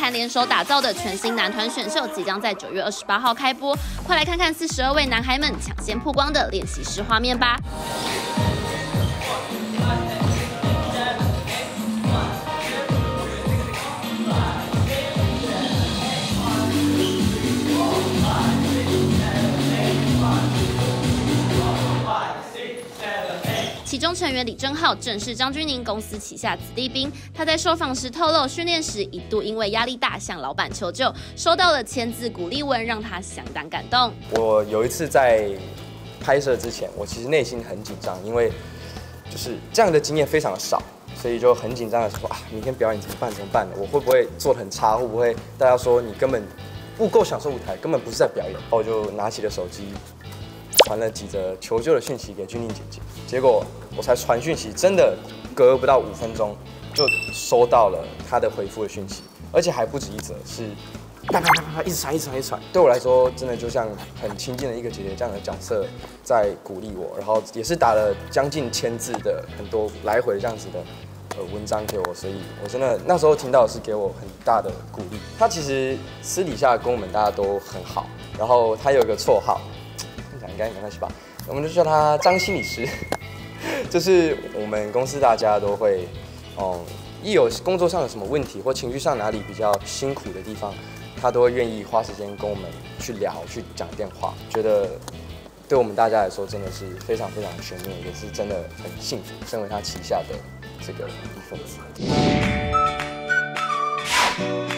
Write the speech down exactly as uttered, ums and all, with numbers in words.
团联手打造的全新男团选秀即将在九月二十八号开播，快来看看四十二位男孩们抢先曝光的练习室画面吧。 其中成员李正浩正是张钧甯公司旗下子弟兵。他在受访时透露，训练时一度因为压力大向老板求救，收到了千字鼓励文，让他相当感动。 我有一次在拍摄之前，我其实内心很紧张，因为就是这样的经验非常的少，所以就很紧张的说啊，明天表演怎么办？怎么办呢？我会不会做得很差？会不会大家说你根本不够享受舞台，根本不是在表演？然后我就拿起了手机。 传了几则求救的讯息给钧甯姐姐，结果我才传讯息，真的隔不到五分钟就收到了她的回复的讯息，而且还不止一则，是啪啪啪啪一直传一直传一直传。对我来说，真的就像很亲近的一个姐姐这样的角色在鼓励我，然后也是打了将近千字的很多来回这样子的呃文章给我，所以我真的那时候听到是给我很大的鼓励。她其实私底下跟我们大家都很好，然后她有一个绰号。 应该没关系吧，我们就叫他张心理师。就是我们公司大家都会，哦、嗯，一有工作上有什么问题或情绪上哪里比较辛苦的地方，他都会愿意花时间跟我们去聊、去讲电话。觉得对我们大家来说真的是非常非常全面，也是真的很幸福，身为他旗下的这个一份子。